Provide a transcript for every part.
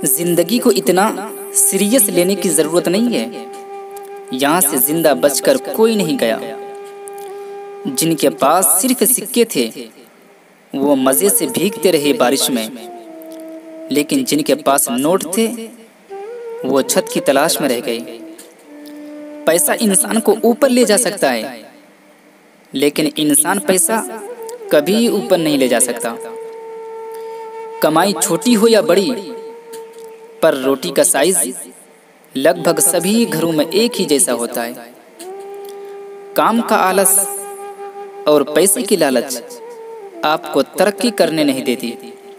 जिंदगी को इतना सीरियस लेने की जरूरत नहीं है। यहाँ से जिंदा बचकर कोई नहीं गया। जिनके पास सिर्फ सिक्के थे वो मजे से भीगते रहे बारिश में, लेकिन जिनके पास नोट थे वो छत की तलाश में रह गए। पैसा इंसान को ऊपर ले जा सकता है, लेकिन इंसान पैसा कभी ऊपर नहीं ले जा सकता। कमाई छोटी हो या बड़ी, पर रोटी का साइज लगभग सभी घरों में एक ही जैसा होता है। काम का आलस और पैसे की लालच आपको तरक्की करने नहीं देती।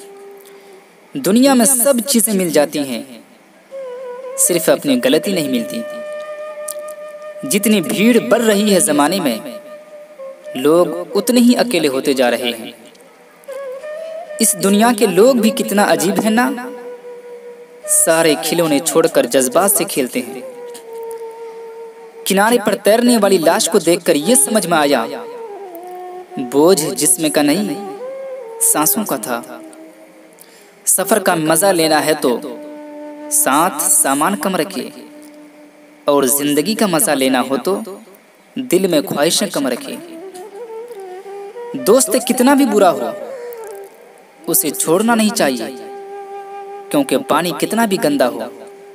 दुनिया में सब चीजें मिल जाती हैं, सिर्फ अपनी गलती नहीं मिलती। जितनी भीड़ बढ़ रही है जमाने में, लोग उतने ही अकेले होते जा रहे हैं। इस दुनिया के लोग भी कितना अजीब है ना, सारे खिलौने छोड़कर जज्बात से खेलते हैं। किनारे पर तैरने वाली लाश को देखकर यह समझ में आया, बोझ जिस्म का नहीं सांसों का था। सफर का मजा लेना है तो साथ सामान कम रखिए, और जिंदगी का मजा लेना हो तो दिल में ख्वाहिशें कम रखिए। दोस्त कितना भी बुरा हो उसे छोड़ना नहीं चाहिए, क्योंकि पानी कितना भी गंदा हो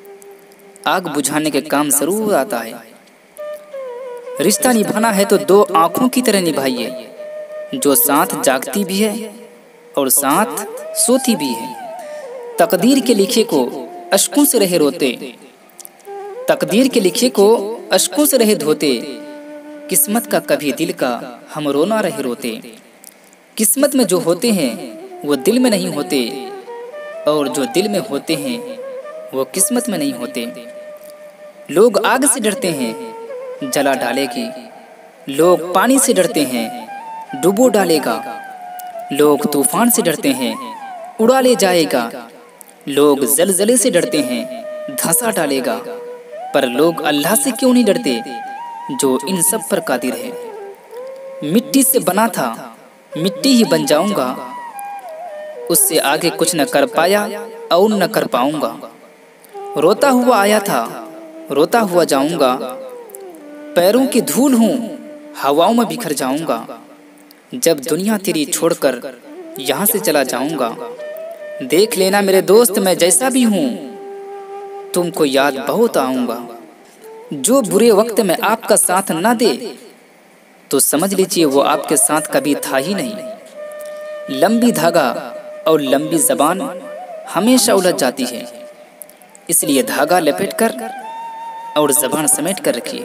आग बुझाने के काम जरूर आता है। रिश्ता निभाना है तो दो आंखों की तरह निभाइए, जो साथ जागती भी है और साथ सोती भी है। तकदीर के लिखे को अश्कों से रहे रोते, तकदीर के लिखे को अश्कों से रहे धोते। किस्मत का कभी दिल का हम रोना रहे रोते। किस्मत में जो होते हैं वो दिल में नहीं होते, और जो दिल में होते हैं वो किस्मत में नहीं होते। लोग आग से डरते हैं जला डालेगी, लोग पानी से डरते हैं डुबो डालेगा। लोग तूफान से डरते हैं उड़ा ले जाएगा, लोग जलजले से डरते हैं धंसा डालेगा। पर लोग अल्लाह से क्यों नहीं डरते, जो इन सब पर कादिर है। मिट्टी से बना था मिट्टी ही बन जाऊंगा, उससे आगे कुछ न कर पाया और न कर पाऊंगा। रोता हुआ आया था रोता हुआ जाऊंगा, पैरों की धूल हूँ हवाओं में बिखर जाऊंगा। जब दुनिया तेरी छोड़कर यहाँ से चला जाऊंगा, देख लेना मेरे दोस्त मैं जैसा भी हूँ तुमको याद बहुत आऊंगा। जो बुरे वक्त में आपका साथ न दे तो समझ लीजिए वो आपके साथ कभी था ही नहीं। लंबी धागा और लंबी जबान हमेशा उलझ जाती है, इसलिए धागा लपेटकर और जबान समेट कर रखिए।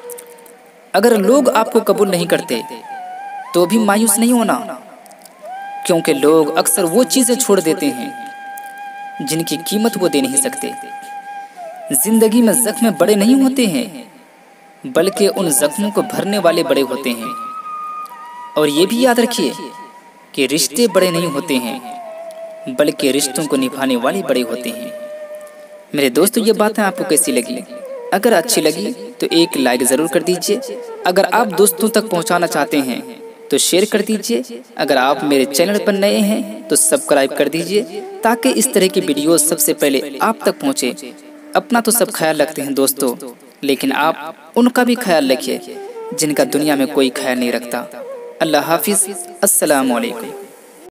अगर लोग आपको कबूल नहीं करते तो भी मायूस नहीं होना, क्योंकि लोग अक्सर वो चीजें छोड़ देते हैं जिनकी कीमत वो दे नहीं सकते। जिंदगी में जख्म बड़े नहीं होते हैं, बल्कि उन जख्मों को भरने वाले बड़े होते हैं। और ये भी याद रखिए कि रिश्ते बड़े नहीं होते हैं, बल्कि रिश्तों को निभाने वाले बड़े होते हैं। मेरे दोस्तों, ये बातें आपको कैसी लगी? अगर अच्छी लगी तो एक लाइक ज़रूर कर दीजिए। अगर आप दोस्तों तक पहुंचाना चाहते हैं तो शेयर कर दीजिए। अगर आप मेरे चैनल पर नए हैं तो सब्सक्राइब कर दीजिए, ताकि इस तरह की वीडियो सबसे पहले आप तक पहुंचे। अपना तो सब ख्याल रखते हैं दोस्तों, लेकिन आप उनका भी ख्याल रखिए जिनका दुनिया में कोई ख्याल नहीं रखता। अल्लाह हाफिज़। अस्सलाम वालेकुम।